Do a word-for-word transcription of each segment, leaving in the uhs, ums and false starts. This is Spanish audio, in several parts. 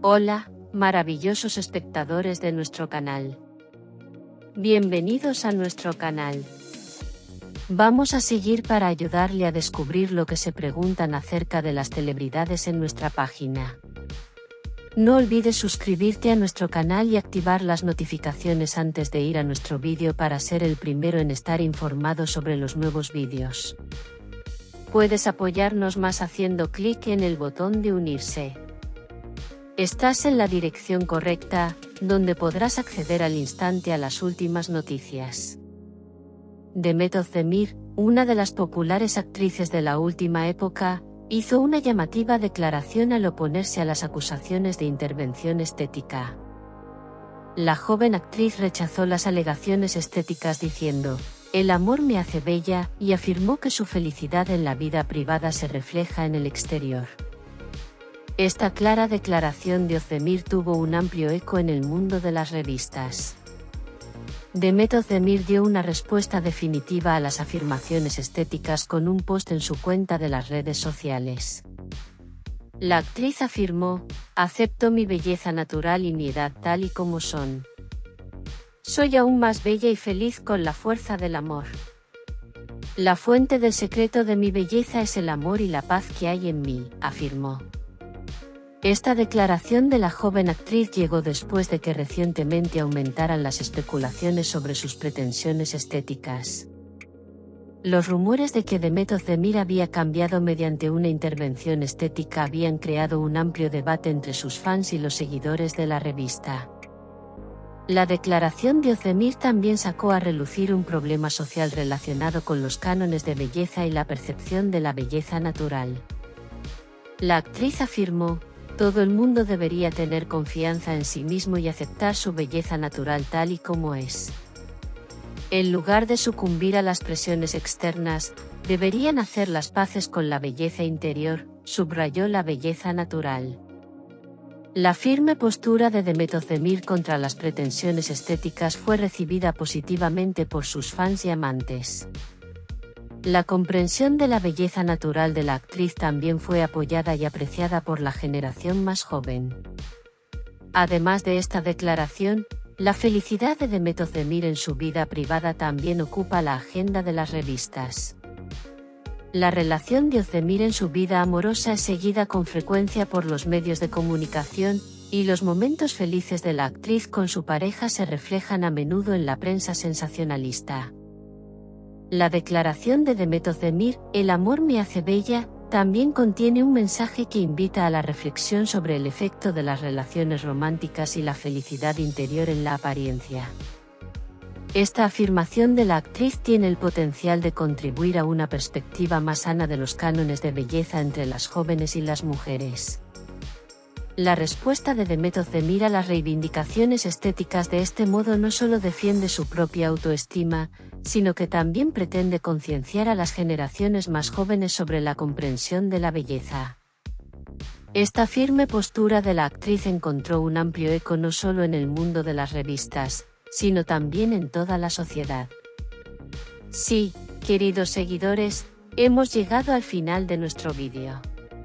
Hola, maravillosos espectadores de nuestro canal. Bienvenidos a nuestro canal. Vamos a seguir para ayudarle a descubrir lo que se preguntan acerca de las celebridades en nuestra página. No olvides suscribirte a nuestro canal y activar las notificaciones antes de ir a nuestro vídeo para ser el primero en estar informado sobre los nuevos vídeos. Puedes apoyarnos más haciendo clic en el botón de unirse. Estás en la dirección correcta, donde podrás acceder al instante a las últimas noticias. Demet Özdemir, una de las populares actrices de la última época, hizo una llamativa declaración al oponerse a las acusaciones de intervención estética. La joven actriz rechazó las alegaciones estéticas diciendo: "El amor me hace bella", y afirmó que su felicidad en la vida privada se refleja en el exterior. Esta clara declaración de Özdemir tuvo un amplio eco en el mundo de las revistas. Demet Özdemir dio una respuesta definitiva a las afirmaciones estéticas con un post en su cuenta de las redes sociales. La actriz afirmó: "Acepto mi belleza natural y mi edad tal y como son. Soy aún más bella y feliz con la fuerza del amor. La fuente del secreto de mi belleza es el amor y la paz que hay en mí", afirmó. Esta declaración de la joven actriz llegó después de que recientemente aumentaran las especulaciones sobre sus pretensiones estéticas. Los rumores de que Demet Özdemir había cambiado mediante una intervención estética habían creado un amplio debate entre sus fans y los seguidores de la revista. La declaración de Özdemir también sacó a relucir un problema social relacionado con los cánones de belleza y la percepción de la belleza natural. La actriz afirmó: "Todo el mundo debería tener confianza en sí mismo y aceptar su belleza natural tal y como es. En lugar de sucumbir a las presiones externas, deberían hacer las paces con la belleza interior", subrayó la belleza natural. La firme postura de Demet Özdemir contra las pretensiones estéticas fue recibida positivamente por sus fans y amantes. La comprensión de la belleza natural de la actriz también fue apoyada y apreciada por la generación más joven. Además de esta declaración, la felicidad de Demet Özdemir en su vida privada también ocupa la agenda de las revistas. La relación de Özdemir en su vida amorosa es seguida con frecuencia por los medios de comunicación, y los momentos felices de la actriz con su pareja se reflejan a menudo en la prensa sensacionalista. La declaración de Demet Özdemir, "El amor me hace bella", también contiene un mensaje que invita a la reflexión sobre el efecto de las relaciones románticas y la felicidad interior en la apariencia. Esta afirmación de la actriz tiene el potencial de contribuir a una perspectiva más sana de los cánones de belleza entre las jóvenes y las mujeres. La respuesta de Demet Özdemir a las reivindicaciones estéticas de este modo no solo defiende su propia autoestima, sino que también pretende concienciar a las generaciones más jóvenes sobre la comprensión de la belleza. Esta firme postura de la actriz encontró un amplio eco no solo en el mundo de las revistas, sino también en toda la sociedad. Sí, queridos seguidores, hemos llegado al final de nuestro vídeo.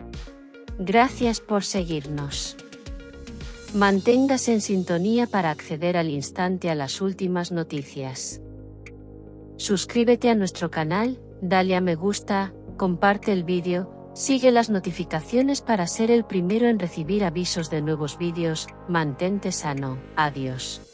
Gracias por seguirnos. Manténgase en sintonía para acceder al instante a las últimas noticias. Suscríbete a nuestro canal, dale a me gusta, comparte el vídeo, sigue las notificaciones para ser el primero en recibir avisos de nuevos vídeos. Mantente sano. Adiós.